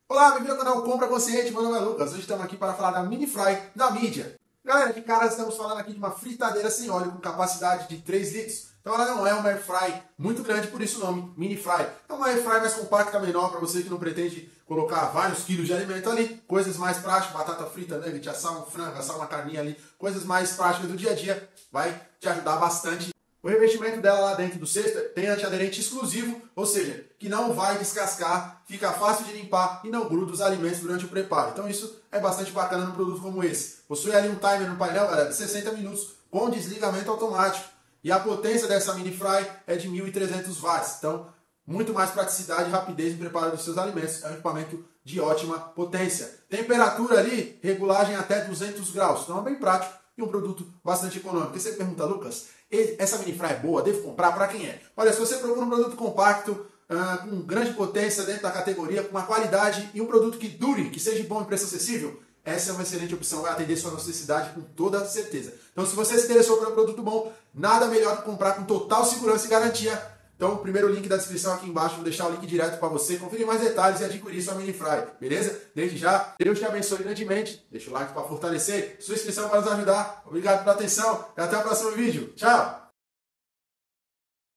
Olá, bem-vindo ao canal Compra Consciente, meu nome é Lucas. Hoje estamos aqui para falar da Mini Fry da Mídia. Galera, de cara estamos falando aqui de uma fritadeira sem óleo com capacidade de 3 litros. Então ela não é uma air fry muito grande, por isso o nome Mini Fry. É uma air fry mais compacta, menor, para você que não pretende colocar vários quilos de alimento ali. Coisas mais práticas, batata frita, nugget, assar um frango, assar uma carninha ali. Coisas mais práticas do dia a dia, vai te ajudar bastante. O revestimento dela lá dentro do cesto tem antiaderente exclusivo, ou seja, que não vai descascar, fica fácil de limpar e não gruda os alimentos durante o preparo. Então isso é bastante bacana num produto como esse. Possui ali um timer no painel, galera, de 60 minutos com desligamento automático. E a potência dessa mini fry é de 1.300 watts. Então, muito mais praticidade e rapidez no preparo dos seus alimentos. É um equipamento de ótima potência. Temperatura ali, regulagem até 200 graus. Então é bem prático e um produto bastante econômico. E você pergunta, Lucas, essa mini fry é boa? Devo comprar? Para quem é? Olha, se você procura um produto compacto, com grande potência dentro da categoria, com uma qualidade e um produto que dure, que seja bom e preço acessível, essa é uma excelente opção, vai atender sua necessidade com toda certeza. Então, se você se interessou por um produto bom, nada melhor que comprar com total segurança e garantia. Então, o primeiro link da descrição aqui embaixo, vou deixar o link direto para você conferir mais detalhes e adquirir sua mini fry, beleza? Desde já, Deus te abençoe grandemente. Deixa o like para fortalecer, sua inscrição para nos ajudar. Obrigado pela atenção e até o próximo vídeo. Tchau!